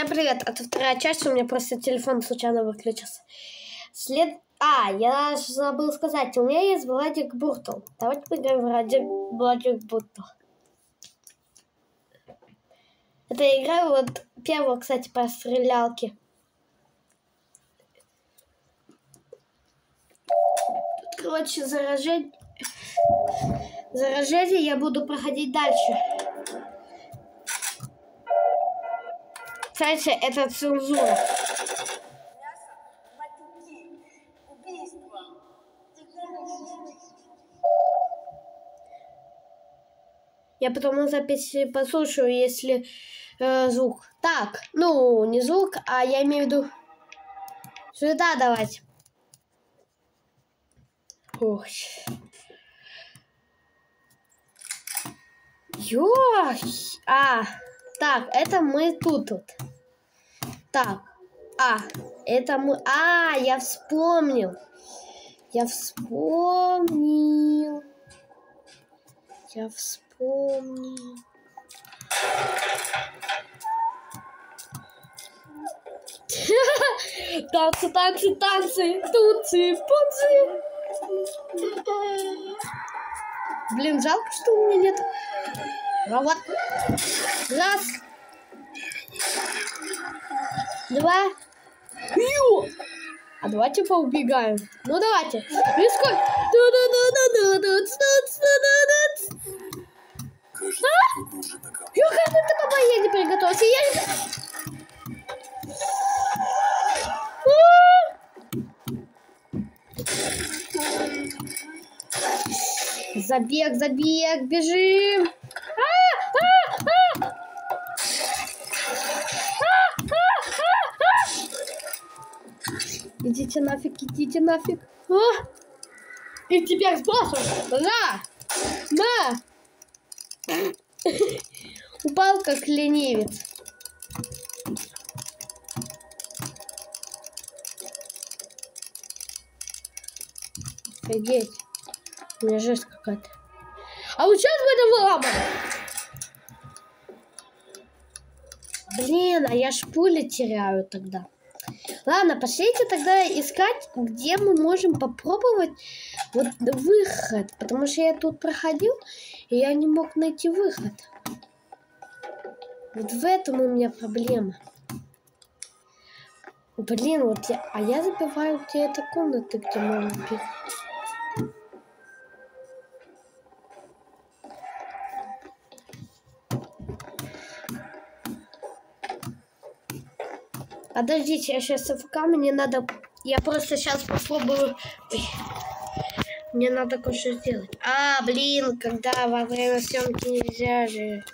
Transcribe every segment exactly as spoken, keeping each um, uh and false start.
Привет, это вторая часть, у меня просто телефон случайно выключился. След... А, я забыл сказать, у меня есть Владик Буртл. Давайте поиграем в ради Владик Буртл. Это игра вот первая, кстати, по стрелялке. Тут, короче, заражение... Заражение я буду проходить дальше. Кстати, это цензура. Я потом на записи послушаю, если э, звук. Так, ну, не звук, а я имею в виду... Сюда давайте. Ох. Ёх. А, так, это мы тут вот. Так, а, это мы... А, я вспомнил. Я вспомнил. Я вспомнил. Танцы, танцы, танцы, тунцы, пунцы. Блин, жалко, что у меня нет. А вот. Раз. Два. Ю. А давайте поубегаем. Ну давайте. Рискуй. Я как будто по поеде приготовился. Я не... Забег, забег, бежим. А, а, а. А, а, а, а. Идите нафиг, идите нафиг. А. И теперь с боссом. На, на. Упал как ленивец. Офигеть. У меня жесть какая-то. А вот сейчас будем выламывать. Блин, а я ж пули теряю тогда. Ладно, пошлите тогда искать, где мы можем попробовать вот выход. Потому что я тут проходил, и я не мог найти выход. Вот в этом у меня проблема. Блин, вот я... А я забиваю, где эта комната, где можно бегать. Подождите, я сейчас АФК, мне надо... Я просто сейчас попробую... Ой. Мне надо кое-что сделать. А, блин, когда во время съемки нельзя же...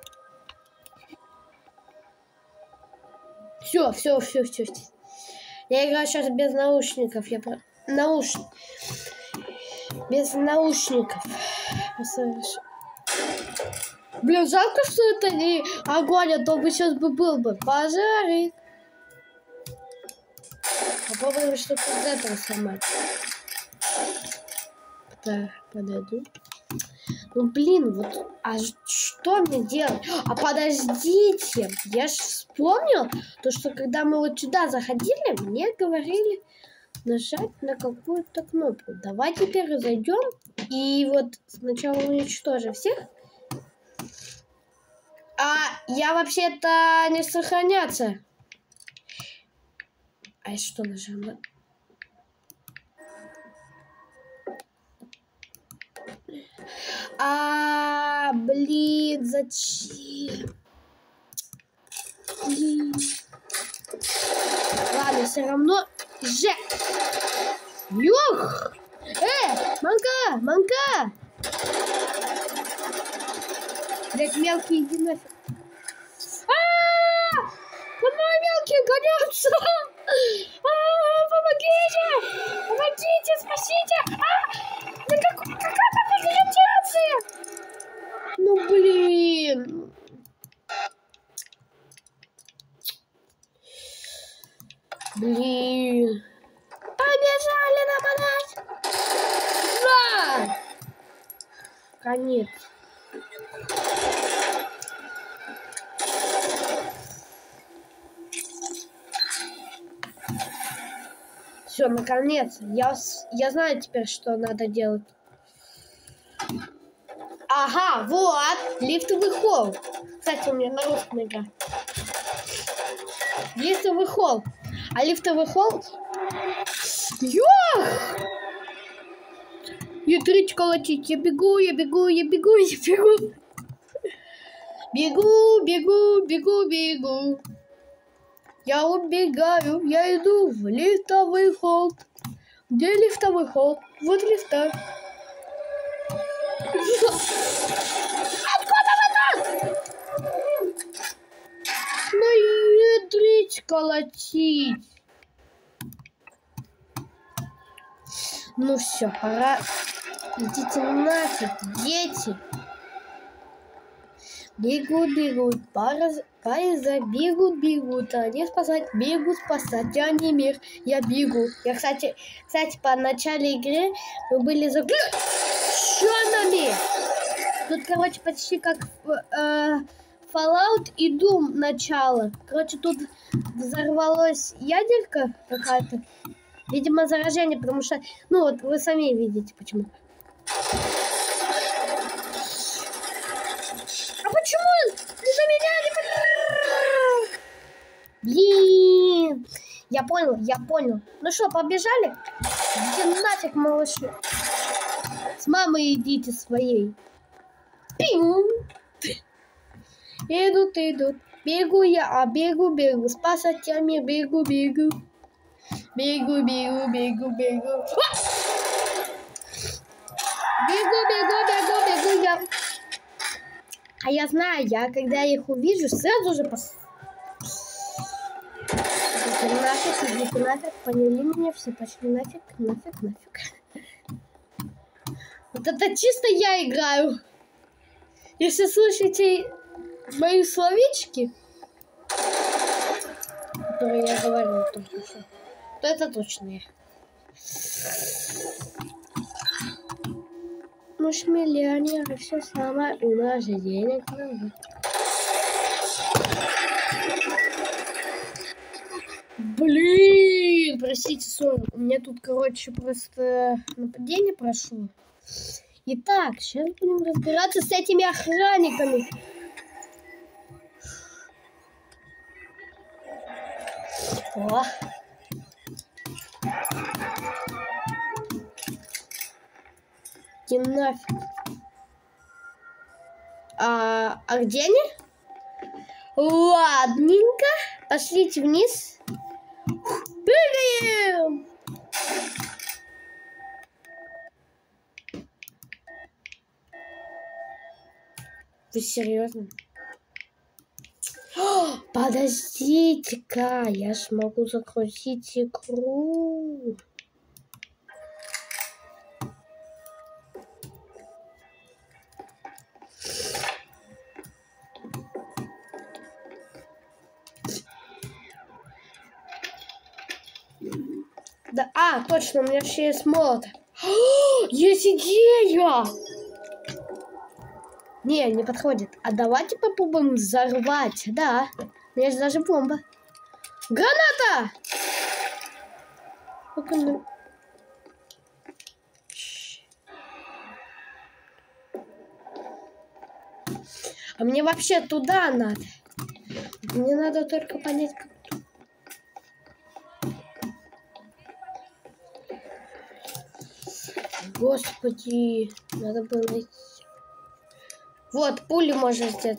Все, все, все, все. Я играю сейчас без наушников. Я про... Науш... Без наушников. Блин, жалко, что это не огонь, а то бы сейчас бы был бы пожарик. Попробуем что-то из этого сломать. Так, подойду. Ну, блин, вот, а что мне делать? А подождите, я ж вспомнил, то, что когда мы вот сюда заходили, мне говорили нажать на какую-то кнопку. Давай теперь зайдем и вот сначала уничтожим всех. А я вообще-то не сохраняться. А я что нажала? А, блин, зачем? Блин. Ладно, все равно же. Ёх! Э, манка, манка! Блять, мелкие, иди нафиг. А-а-а! Помой, мелкие гонятся! А-а-а, помогите! Помогите, спасите! А! Да как, какая-то вегетация! Ну, блин! Блин! Побежали нападать! Да! Конец. Все, наконец. Я, я знаю теперь, что надо делать. Ага, вот. Лифтовый холл. Кстати, у меня на русском игра. Лифтовый холл. А лифтовый холл... Ёх! Ядрить колотить. Я бегу, я бегу, я бегу, я бегу. Бегу, бегу, бегу, бегу. Я убегаю, я иду в лифтовый холл. Где лифтовый холл? Вот лифта. Откуда вы тут? Ну, ядрить колотить. Ну все, пора. Идите нафиг, дети. Бегут, бегут, поезда бегут, бегут, они спасать, бегут, спасать, я не мир, я бегу. Я, кстати, кстати, по начале игры мы были заключенными. Тут, короче, почти как э, Fallout и Doom начало. Короче, тут взорвалась ядерка какая-то. Видимо, заражение, потому что, ну вот, вы сами видите, почему. А почему ты за меня не... Блин! Я понял, я понял. Ну что, побежали? Иди нафиг, малыши. С мамой идите своей. Пим! Идут, идут. Бегу я, а бегу, бегу. Спасать я мир, бегу, бегу. Бегу, бегу, бегу, бегу. А! Бегу, бегу, бегу, бегу я. А я знаю, я когда их увижу, сразу же пос... Идите нафиг, идите нафиг, поняли меня, все пошли нафиг, нафиг, нафиг. Вот это чисто я играю. Если слышите мои словечки, которые я говорила только что, то это точно я. Мы ж миллионеры, все самое, у нас же денег много. Блин, простите, сори, у меня тут, короче, просто нападение прошло. Итак, сейчас будем разбираться с этими охранниками. О. И нафиг. А, а где они? Ладненько. Пошлите вниз. Прыгаем! Вы серьезно? О, подождите-ка, я ж могу закрутить игру. Да, а, точно, у меня вообще есть молот. О, есть идея! Не, не подходит. А давайте попробуем взорвать. Да, у меня есть даже бомба. Граната! А мне вообще туда надо. Мне надо только понять, как... Господи, надо было найти. Вот, пули можно сделать.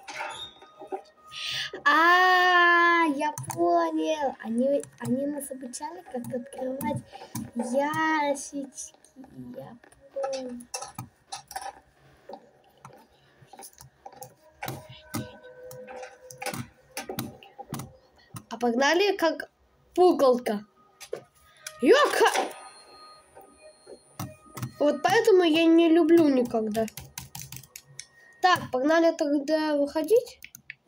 А, я понял. Они, они нас обучали, как открывать ящички. Я понял. А погнали как пуколка. Ёка! Вот поэтому я не люблю никогда. Так, погнали тогда выходить.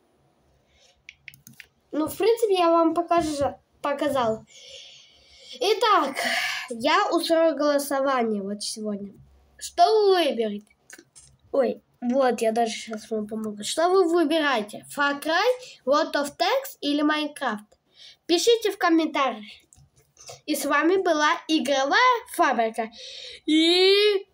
Ну, в принципе, я вам покажу, показал. Итак, я устрою голосование вот сегодня. Что вы выберете? Ой, вот, я даже сейчас вам помогу. Что вы выбираете? Far Cry, World of Tanks или Minecraft? Пишите в комментариях. И с вами была Игровая Фабрика. И